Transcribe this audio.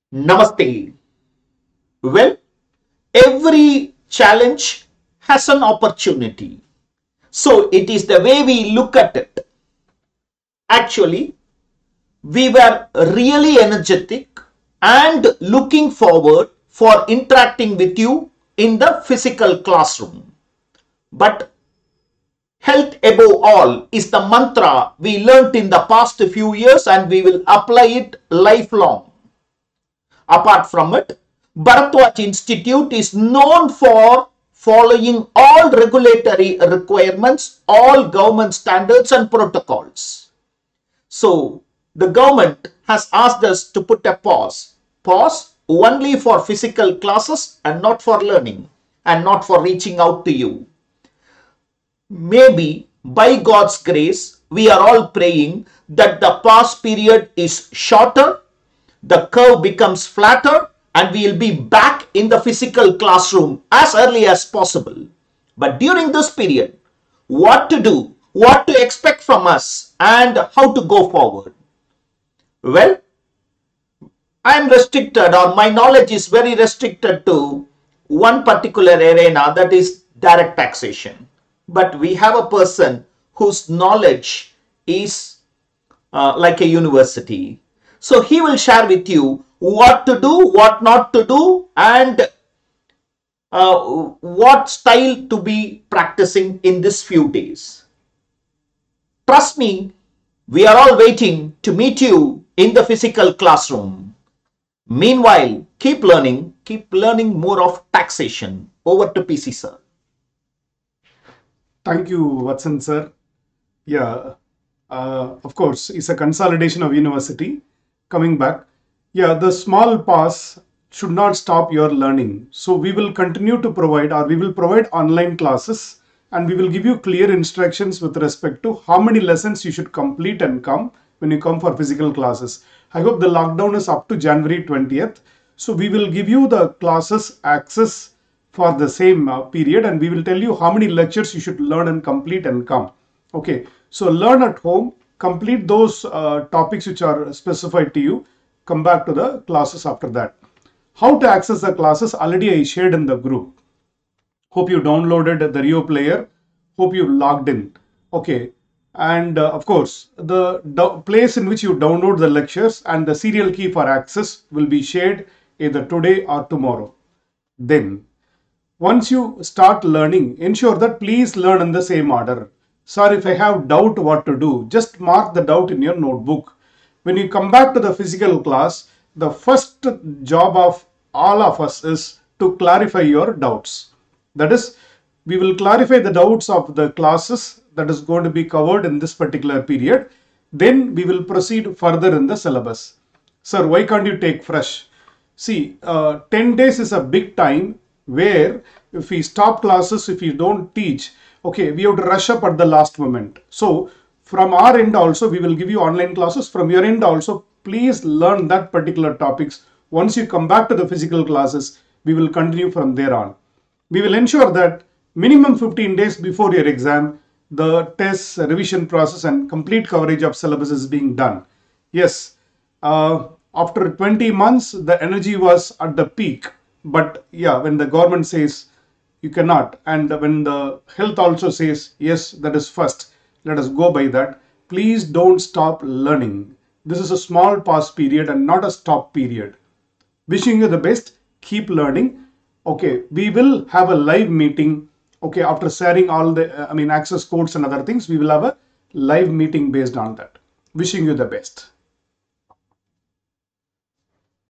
Namaste. Well, every challenge has an opportunity. So it is the way we look at it. Actually, we were really energetic and looking forward for interacting with you in the physical classroom. But health above all is the mantra we learnt in the past few years and we will apply it lifelong. Apart from it, Bharatwaj Institute is known for following all regulatory requirements, all government standards and protocols. So, the government has asked us to put a pause. Pause only for physical classes and not for learning and not for reaching out to you. Maybe by God's grace, we are all praying that the pause period is shorter, the curve becomes flatter, and we will be back in the physical classroom as early as possible. But during this period, what to do, what to expect from us, and how to go forward? Well, I am restricted, or my knowledge is very restricted to one particular arena, that is direct taxation. But we have a person whose knowledge is like a university. So he will share with you what to do, what not to do, and what style to be practicing in this few days. Trust me, we are all waiting to meet you in the physical classroom. Meanwhile, keep learning more of taxation. Over to PC sir. Thank you, Watson sir. Yeah, of course, it's a consolidation of university. Coming back, yeah, the small pause should not stop your learning. So we will continue to provide, or we will provide online classes, and we will give you clear instructions with respect to how many lessons you should complete and come when you come for physical classes. I hope the lockdown is up to January 20th. So we will give you the classes access for the same period, and we will tell you how many lectures you should learn and complete and come. Okay, so learn at home, complete those topics which are specified to you, come back to the classes after that. How to access the classes, already I shared in the group. Hope you downloaded the Rio player, hope you logged in. Okay, and of course the place in which you download the lectures and the serial key for access will be shared either today or tomorrow. Then once you start learning, ensure that please learn in the same order. Sir, if I have doubt what to do, just mark the doubt in your notebook. When you come back to the physical class, the first job of all of us is to clarify your doubts. That is, we will clarify the doubts of the classes that is going to be covered in this particular period. Then we will proceed further in the syllabus. Sir, why can't you take fresh? See, 10 days is a big time where if we stop classes, if you don't teach, okay, we have to rush up at the last moment. So from our end also, we will give you online classes. From your end also, please learn that particular topics. Once you come back to the physical classes, we will continue from there on. We will ensure that minimum 15 days before your exam, the tests, revision process and complete coverage of syllabus is being done. Yes, after 20 months, the energy was at the peak. But yeah, when the government says you cannot, and when the health also says, yes, that is first, let us go by that. Please don't stop learning. This is a small pause period and not a stop period. Wishing you the best. Keep learning. Okay, we will have a live meeting. Okay, after sharing all the, access codes and other things, we will have a live meeting based on that. Wishing you the best.